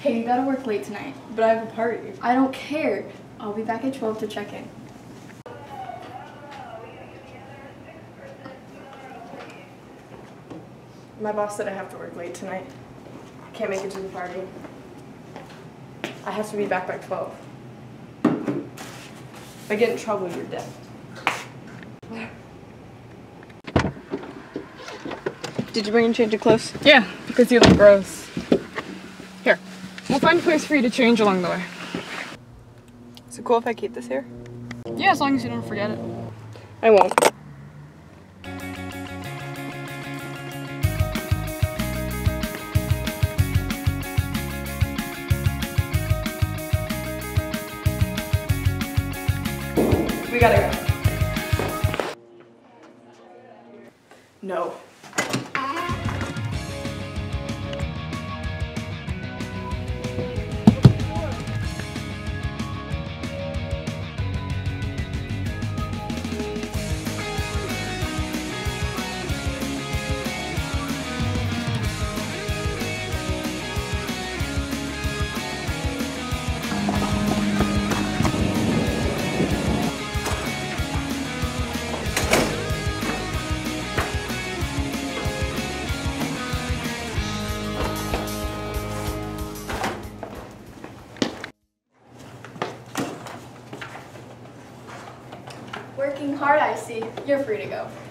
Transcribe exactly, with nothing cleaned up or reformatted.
Hey, you gotta work late tonight. But I have a party. I don't care. I'll be back at twelve to check in. My boss said I have to work late tonight. I can't make it to the party. I have to be back by twelve. If I get in trouble, you're dead. Did you bring a change of clothes? Yeah, because you look gross. Here, we'll find a place for you to change along the way. Is it cool if I keep this here? Yeah, as long as you don't forget it. I won't. We gotta go. No. Working hard, I see. You're free to go.